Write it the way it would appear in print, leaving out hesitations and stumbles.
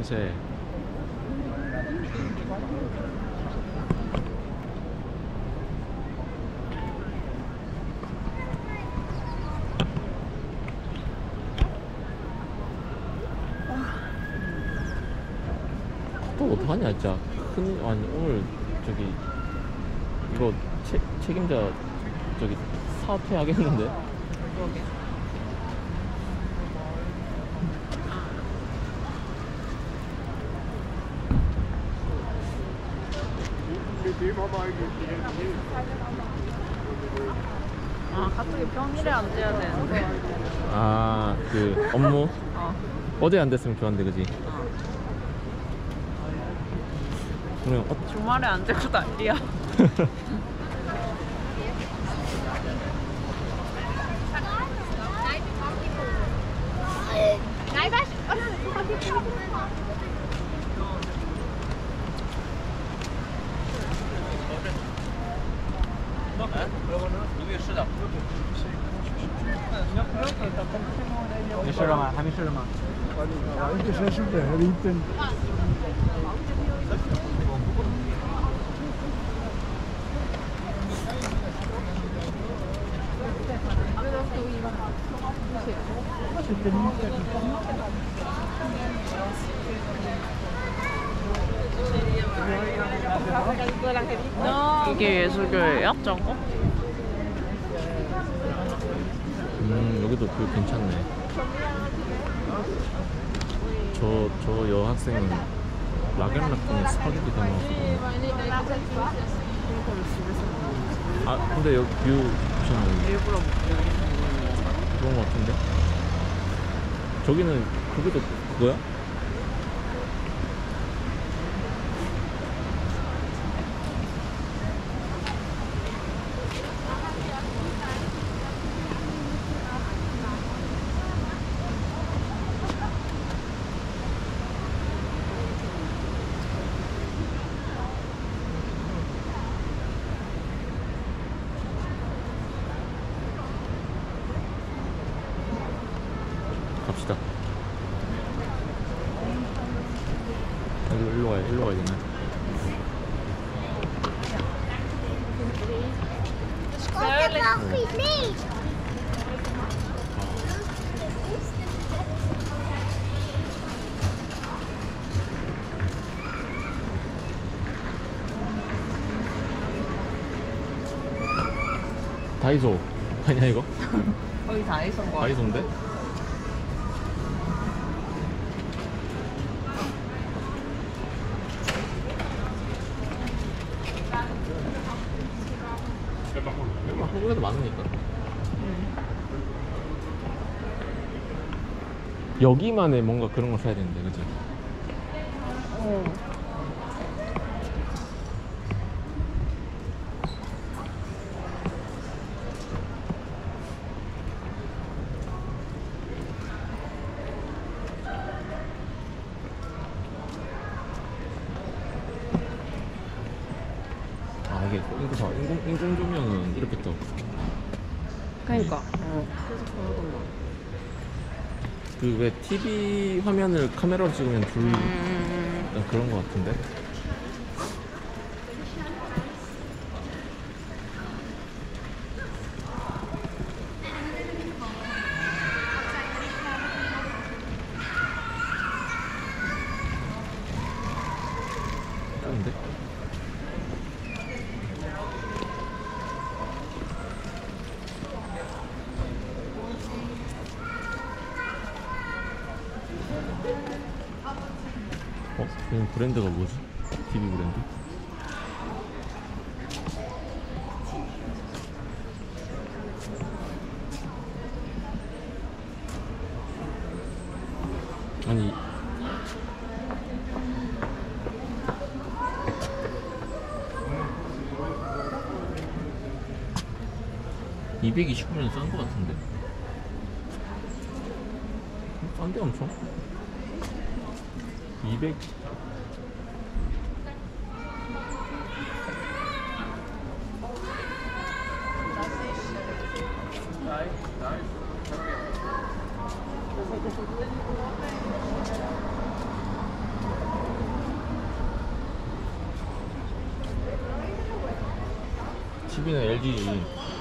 냄새. 또 어떡하냐 진짜. 아니 오늘 저기 이거 책임자 저기 사퇴하겠는데? 아, 갑자기 평일에 안 돼야 되는데. 아, 그 업무? 어제 안 됐으면 좋았는데, 그지? 그럼 주말에 안 되고 난리야. 이게 예술교예요? 저거? 여기도 뷰 괜찮네. 저 여학생은 락앤락중에 스파게티 대먹었거든요. 아, 근데 여기 뷰 괜찮네. 일부러 그런 거 같은데? 저기는 그게도 그거야? 갑시다. 일로 가야 되나? 다이소 아니야 이거? 거의 다이소인 거야. 다이소인데? 한국에도 많으니까. 여기만의 뭔가 그런 걸 사야 되는데, 그치? 아, 이게 이거 봐. 인공 조명은 이렇게 떠. 그러니까. 계속 그러더만. 그 왜 TV 화면을 카메라로 찍으면 불 약간 그런 거 같은데? 다른데? 이 브랜드가 뭐지? TV 브랜드? 아니 229면 싼 거 같은데? 싼데 엄청? 200 아, TV는 LG지.